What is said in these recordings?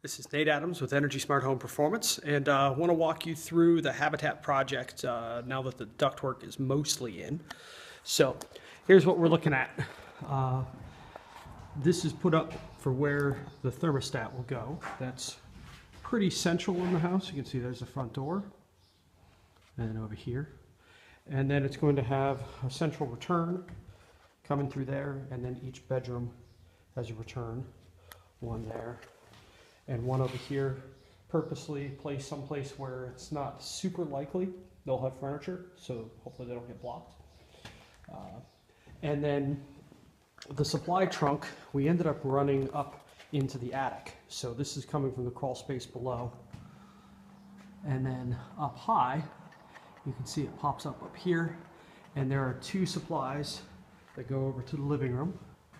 This is Nate Adams with Energy Smart Home Performance, and I want to walk you through the Habitat project now that the ductwork is mostly in. So here's what we're looking at. This is put up for where the thermostat will go. That's pretty central in the house. You can see there's the front door, and then over here. And then it's going to have a central return coming through there, and then each bedroom has a return, one there. And one over here, purposely placed someplace where it's not super likely they'll have furniture, so hopefully they don't get blocked. And then the supply trunk, we ended up running up into the attic. So this is coming from the crawl space below. And then up high, you can see it pops up here. And there are two supplies that go over to the living room.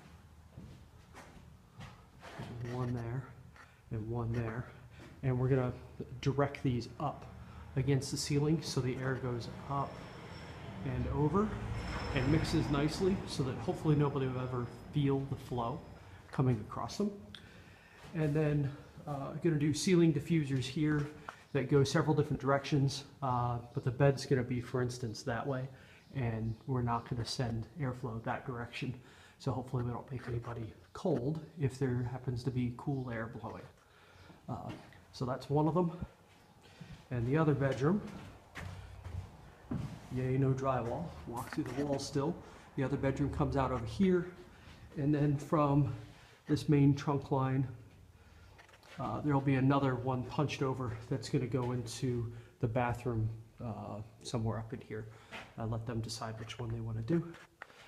There's one there. And one there, and we're going to direct these up against the ceiling so the air goes up and over and mixes nicely so that hopefully nobody will ever feel the flow coming across them. And then I'm going to do ceiling diffusers here that go several different directions, but the bed's going to be, for instance, that way, and we're not going to send airflow that direction. So hopefully we don't make anybody cold if there happens to be cool air blowing. So that's one of them. And the other bedroom, yay, no drywall, walk through the wall still. The other bedroom comes out over here, and then from this main trunk line, there'll be another one punched over that's going to go into the bathroom somewhere up in here. I'll let them decide which one they want to do.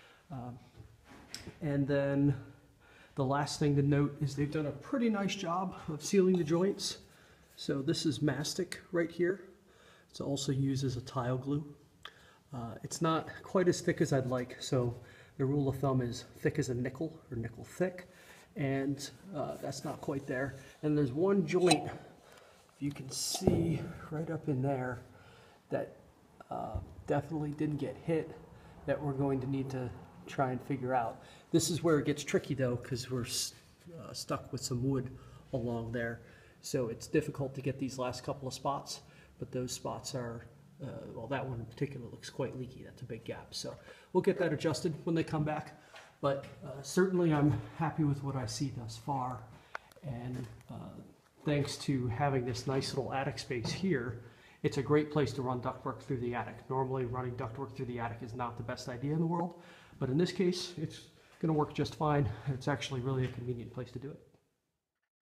And then the last thing to note is they've done a pretty nice job of sealing the joints. So this is mastic right here. It's also used as a tile glue. It's not quite as thick as I'd like, so the rule of thumb is thick as a nickel, or nickel thick, and that's not quite there. And there's one joint, if you can see right up in there, that definitely didn't get hit, that we're going to need to try and figure out. This is where it gets tricky though, because we're stuck with some wood along there. So it's difficult to get these last couple of spots, but those spots are, well, that one in particular looks quite leaky. That's a big gap. So we'll get that adjusted when they come back. But certainly I'm happy with what I see thus far. And thanks to having this nice little attic space here, it's a great place to run ductwork through the attic. Normally running ductwork through the attic is not the best idea in the world, but in this case, it's going to work just fine. It's actually really a convenient place to do it.